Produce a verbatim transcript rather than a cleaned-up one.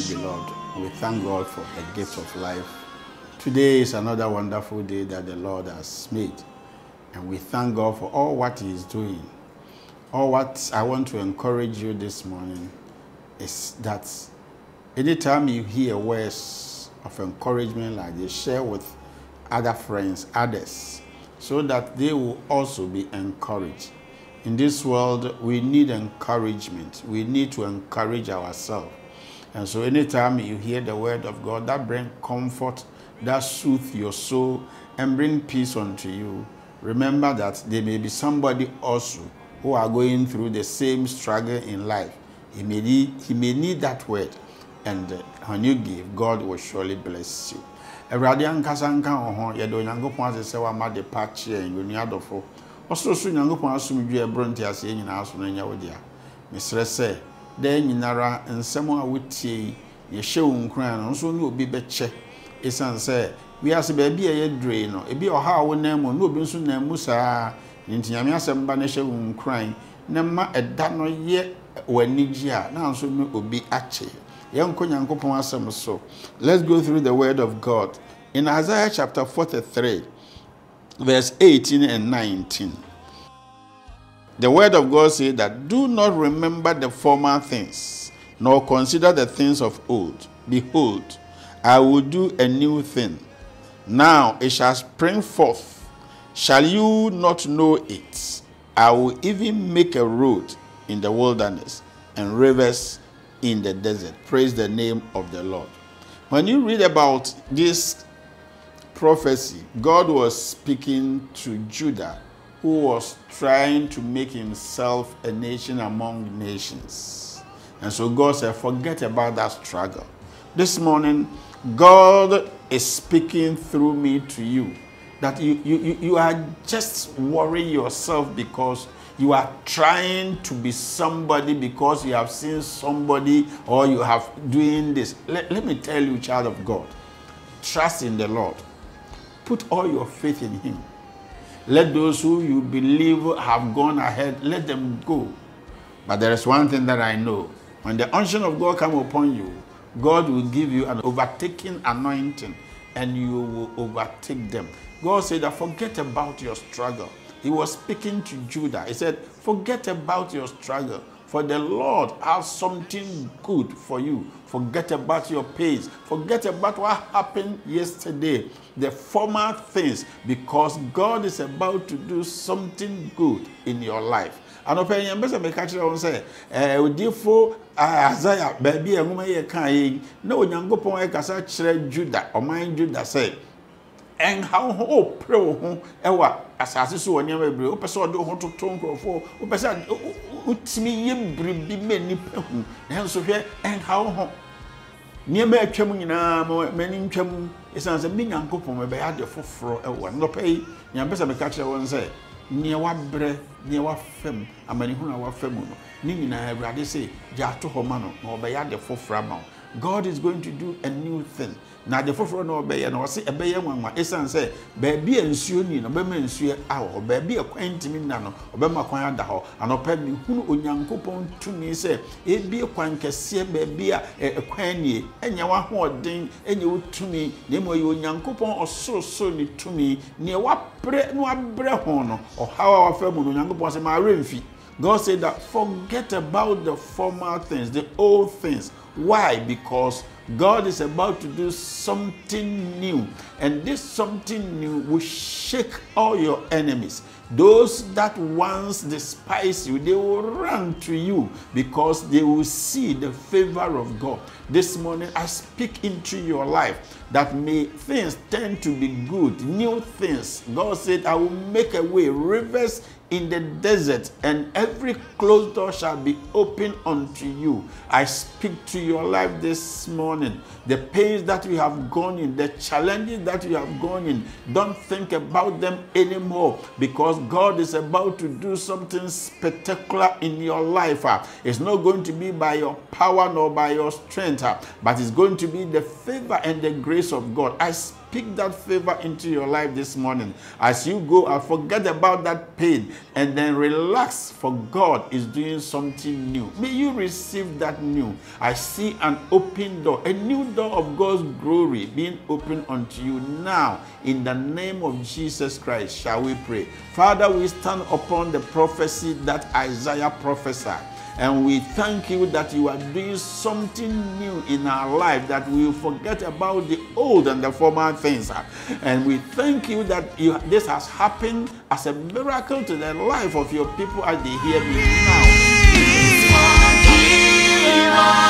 beloved. We thank God for the gift of life. Today is another wonderful day that the Lord has made. And we thank God for all what He is doing. All what I want to encourage you this morning is that anytime you hear words of encouragement like this, share with other friends, others, so that they will also be encouraged. In this world, we need encouragement. We need to encourage ourselves. And so anytime you hear the word of God, that brings comfort, that soothes your soul, and bring peace unto you, remember that there may be somebody also who are going through the same struggle in life. He may need, he may need that word. And uh, when you give, God will surely bless you. Awurade ankasa nka ho ye do Nyankopon ase se wa ma de pa che en yoni adofo osoroso Nyankopon asomdwe ebronti ase nyina aso na nya wodi a mesre se da nyinara nsem a wotie ye hye wo nkran no so ne obi be che esan se wi ase ba bi ye dre no ebi oha wo na mu no obi nso na mu saa ntinyame asem ba ne hye wo nkran na ma eda no ye wanigi a na nso ne obi ache. Let's go through the word of God. In Isaiah chapter forty-three, verse eighteen and nineteen. The word of God says that, do not remember the former things, nor consider the things of old. Behold, I will do a new thing. Now it shall spring forth. Shall you not know it? I will even make a road in the wilderness and rivers in the desert. Praise the name of the Lord. When you read about this prophecy, God was speaking to Judah, who was trying to make himself a nation among nations. And so God said, forget about that struggle. This morning, God is speaking through me to you, that you, you, you are just worrying yourself because you are trying to be somebody because you have seen somebody or you have doing this. Let, let me tell you, child of God, trust in the Lord. Put all your faith in Him. Let those who you believe have gone ahead, let them go. But there is one thing that I know. When the unction of God comes upon you, God will give you an overtaking anointing and you will overtake them. God said that forget about your struggle. He was speaking to Judah. He said, forget about your struggle, for the Lord has something good for you. Forget about your pains. Forget about what happened yesterday, the former things, because God is about to do something good in your life. And open your best and catch on say, eh, therefore, Isaiah, baby, a woman ye can no young go e kasa chere Judah, or mind Judah say, and how ho pro ewa asase so woni abebre o pese o do ho toto nkrofo o pese utimi ye bribi mani pahu na so hwe and how ho niema atwam nyina mani ntwam esanse mi Nyankopon me be ade foforo ewa no pay nya pese me ka kire won say ne wa bre ne wa fam amani hu na wa fam no ni nyina Awurade say ja to ho ma no na o be ade foforo ma. God is going to do a new thing. Now the foforo no obeye na wose ebeye nwanwa esan say baabi ansuo ni no bema nsuo awo baabi akwantimi na no obema kwan ada ho anopa mi hunu Onyankopon tumi say ebi kwan kese baabi a kwan nie enya wa hoden enya wotumi na mo ye Onyankopon osoroso ni tumi ne wa pre no abre ho no ohawa wa fa mu no Onyankopon say ma remfi. God said that forget about the former things, the old things. Why? Because God is about to do something new. And this something new will shake all your enemies. Those that once despise you, they will run to you because they will see the favor of God. This morning, I speak into your life that may things tend to be good, new things. God said, I will make a way, rivers in the desert, and every closed door shall be open unto you. I speak to your life this morning. The pains that you have gone in, the challenges that you have gone in, don't think about them anymore, because God is about to do something spectacular in your life. It's not going to be by your power nor by your strength, but it's going to be the favor and the grace of God. I speak speak that favor into your life this morning. As you go, I forget about that pain and then relax, for God is doing something new. May you receive that new. I see an open door, a new door of God's glory being opened unto you now. In the name of Jesus Christ, shall we pray? Father, we stand upon the prophecy that Isaiah prophesied. And we thank you that you are doing something new in our life, that we will forget about the old and the former things. And we thank you that you, this has happened as a miracle to the life of your people as they hear me now.